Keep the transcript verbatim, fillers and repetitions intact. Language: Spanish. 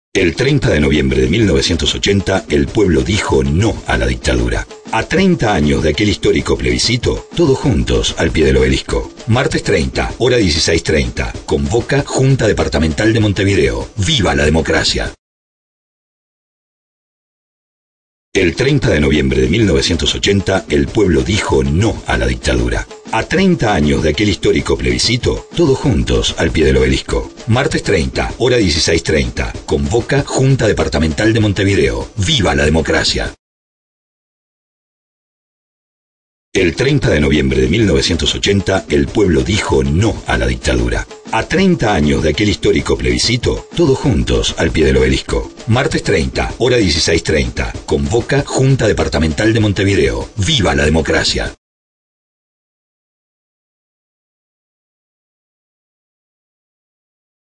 El treinta de noviembre de mil novecientos ochenta, el pueblo dijo no a la dictadura. A treinta años de aquel histórico plebiscito, todos juntos al pie del obelisco. Martes treinta, hora dieciséis treinta. Convoca Junta Departamental de Montevideo. ¡Viva la democracia! El treinta de noviembre de mil novecientos ochenta, el pueblo dijo no a la dictadura. A treinta años de aquel histórico plebiscito, todos juntos al pie del obelisco. Martes treinta, hora dieciséis treinta. Convoca Junta Departamental de Montevideo. ¡Viva la democracia! El treinta de noviembre de mil novecientos ochenta, el pueblo dijo no a la dictadura. A treinta años de aquel histórico plebiscito, todos juntos al pie del obelisco. Martes treinta, hora dieciséis treinta. Convoca Junta Departamental de Montevideo. ¡Viva la democracia!